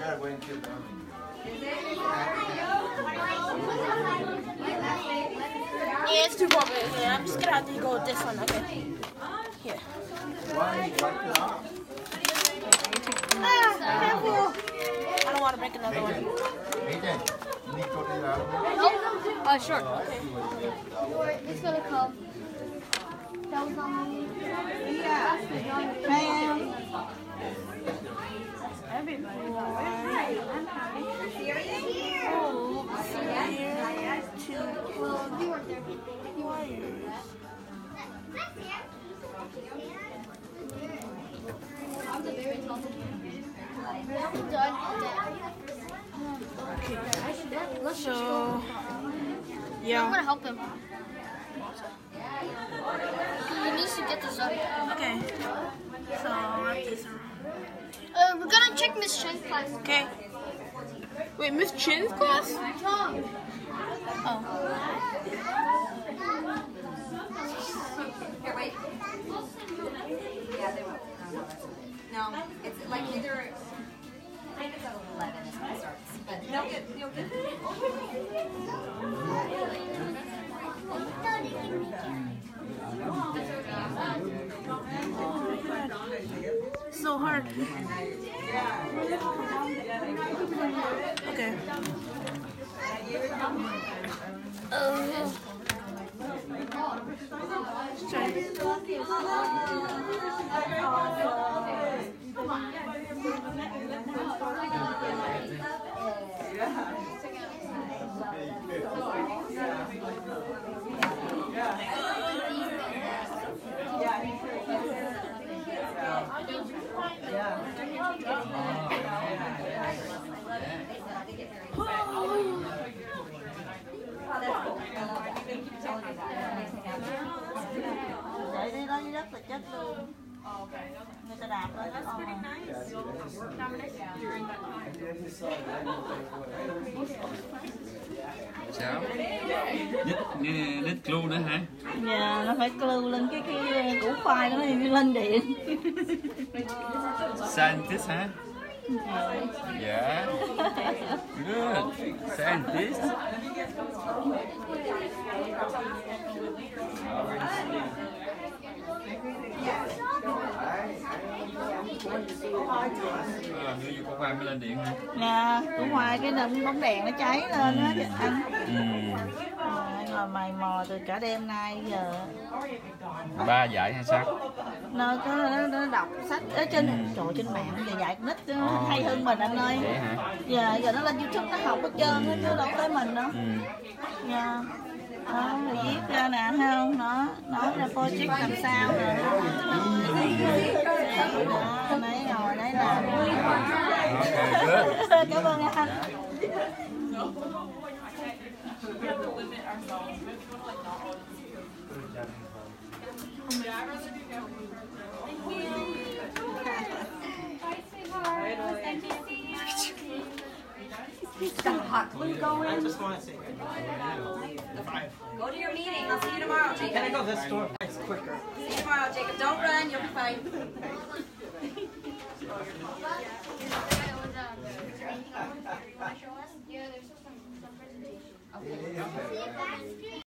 Yeah, it's too complicated. Yeah, I'm just gonna have to go with this one. Okay. Here. Careful. I don't want to make another one. Oh, sure. Okay. It's gonna come. That was on me. Yeah. Bam. Everybody. Well, you weren't there. You weren't. I'm the very top. Let's just go. Yeah. I'm gonna help him. He needs to get this up. Okay. So wrap this around. We're gonna check Miss Chen's class. Okay. Wait, Miss Chin's class? Tom. Oh. Here, wait. Yeah, they won't. No, it's like either. I think it's at 11 is when it starts. But you'll get. So hard. Okay. Để đi đó dưới đất là chết luôn. Người ta đạp lên đó. Sao? Nít luôn nữa hả? Dạ, nó phải glue lên cái củ khoai đó thì mới lên điện. Scientist hả? Yeah. Good. Scientist. Như củ khoai mới lên điện hả? Dạ, củ khoai cái bóng đèn nó cháy lên á anh. Rồi mày mò từ cả đêm nay giờ. Ba dạy hay sao? Nó đọc sách ở trên trên mạng giờ dạy con nít hay hơn mình anh ơi. Vậy hả? Giờ nó lên YouTube nó học hết trơn á chứ đâu tới mình đâu. Dạ. Đó, rồi viết ra nè thấy không? Nó nói ra project làm sao nè. Đó, đấy rồi đấy là. Cảm ơn anh. Got hot glue going. I just want to say Go to your meeting. I'll see you tomorrow, Jacob. Can I go this door? It's quicker. See you tomorrow, Jacob. Don't run. You'll be fine. Yeah, there's some presentation. Okay.